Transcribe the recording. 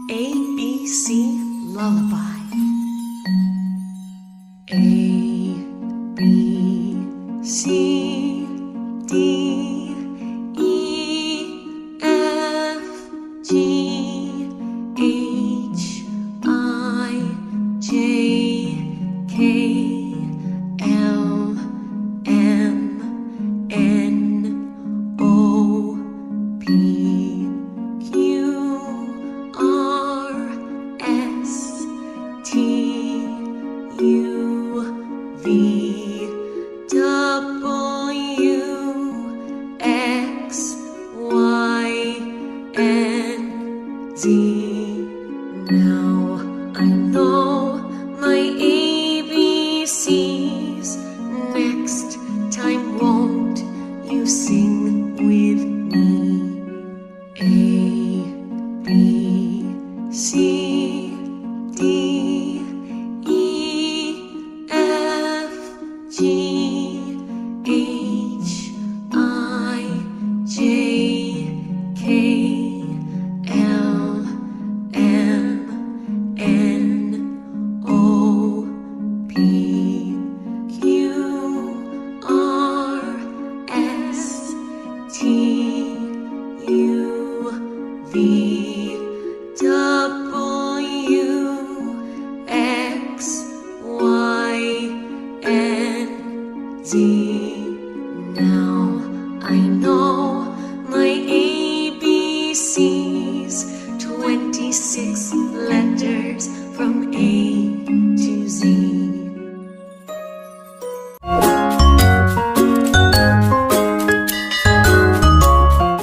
ABC Lullaby. A, B, C, D, E, F, G, H, I, J, K, L, M, N, O, P, Q, R, S, T, U, V, W, X, Y, and Z. Now I know my ABCs. Next time, won't you sing with me? A, B, C, D, E, F, G, H, I, J, K, L, M, N, O, P, Q, R, S, T, U, V, W, X, Y, and Z. Now I know my ABCs. 26